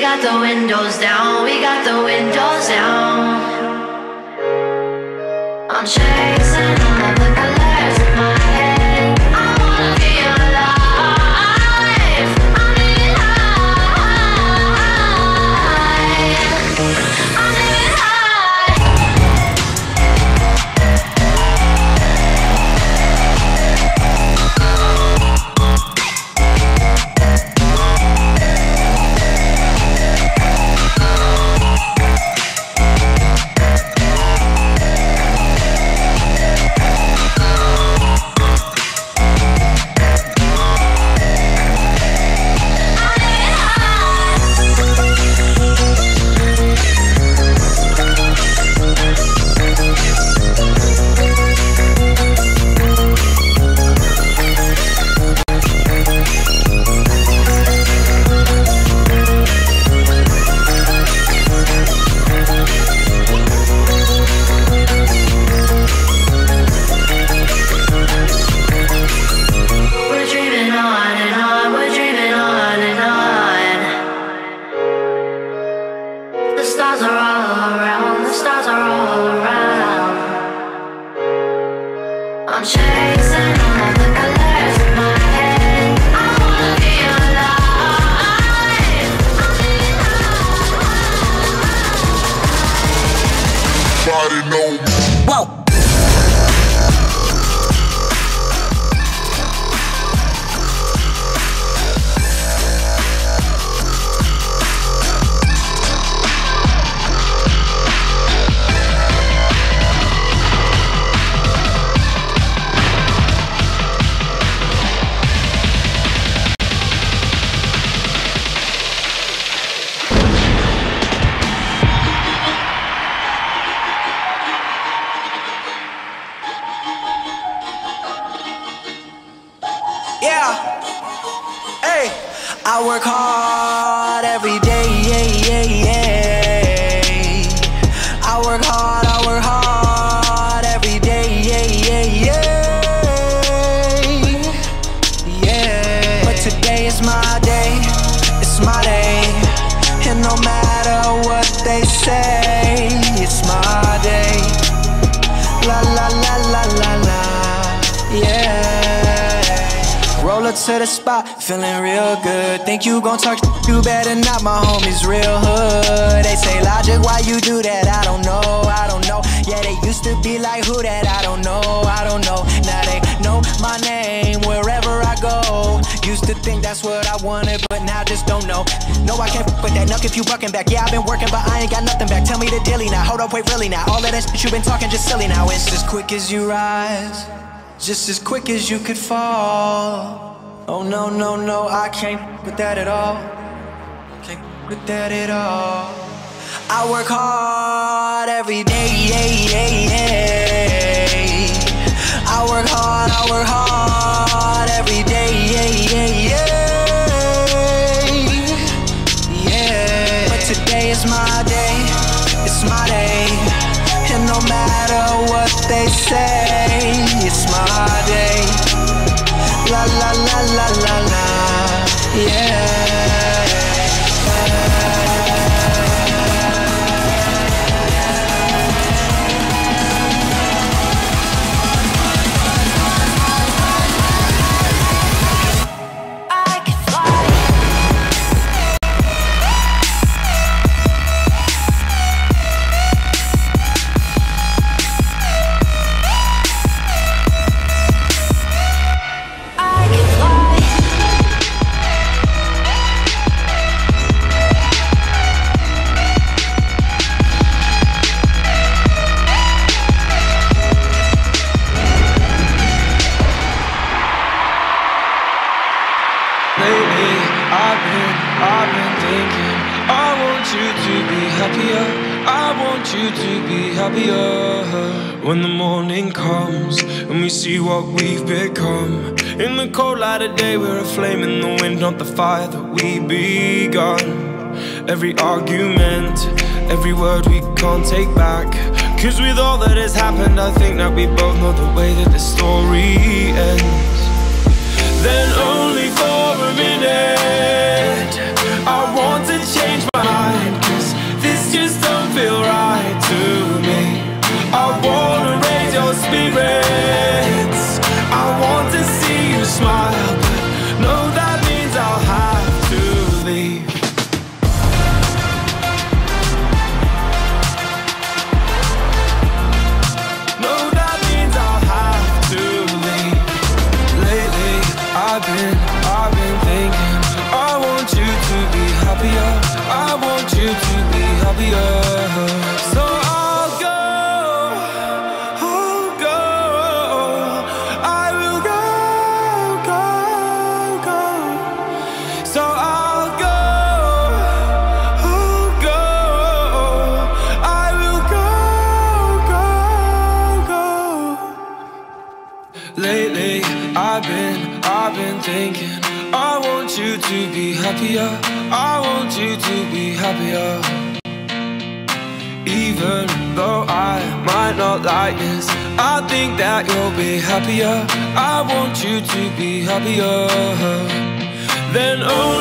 got the windows down, we got the windows down. I'm chasing all of the colors in my head. I wanna be alive. I'm living high. I'm living high. I'm chasing all of the colors in my head. I wanna be alive. I'm living high. Body know. Whoa. Yeah, hey, I work hard every day, I work hard every day, but today is my day, it's my day, and no matter what they say, it's my day, la la la la la la, yeah. Roll up to the spot, feeling real good. Think you gon' talk, you better not, my homies real hood. They say, Logic, why you do that? I don't know, I don't know. Yeah, they used to be like, who that? I don't know, I don't know. Now they know my name wherever I go. Used to think that's what I wanted, but now just don't know. No, I can't f with that, nuck if you bucking back. Yeah, I've been working, but I ain't got nothing back. Tell me the dilly now, hold up, wait, really now. All of that shit you been talking just silly now. It's as quick as you rise, just as quick as you could fall. Oh no, no, no, I can't with that at all. Can't with that at all. I work hard every day, I work hard every day, but today is my day, it's my day, and no matter what they say, it's my day, la la la la la la, yeah. I've been thinking, I want you to be happier, I want you to be happier. When the morning comes and we see what we've become, in the cold light of day we're a flame in the wind, not the fire that we begun. Every argument, every word we can't take back, 'cause with all that has happened I think that we both know the way that the story ends. Then only for a minute I want to change my happier. So I'll go, I will go, go. So I'll go, I will go. Lately, I've been thinking, I want you to be happier. I want you to be happier. Even though I might not like this, I think that you'll be happier. I want you to be happier. Then only